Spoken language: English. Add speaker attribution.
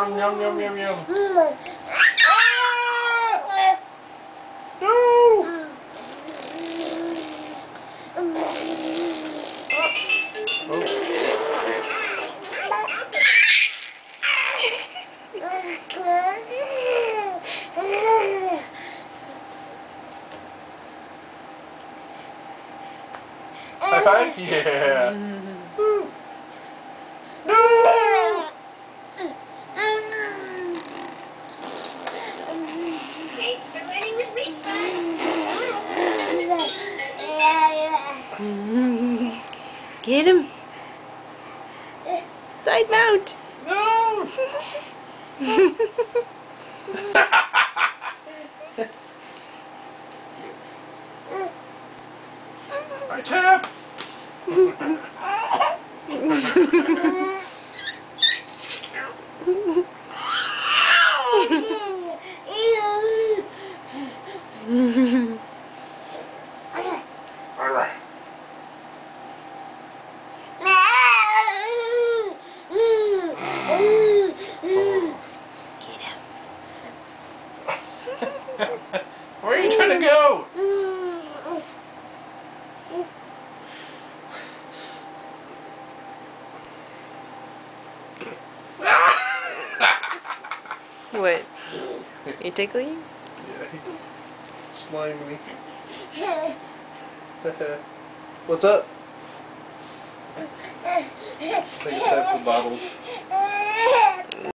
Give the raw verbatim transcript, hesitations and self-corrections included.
Speaker 1: Yum, yum, yum, yum, yum. Ah! No! Oh. High five? Yeah. Woo. No!
Speaker 2: Get him. Side mount.
Speaker 1: No! My tap! Where are you trying to go?
Speaker 2: What? You tickling?
Speaker 1: Yeah, he slimed me. What's up? I think it's time for bottles.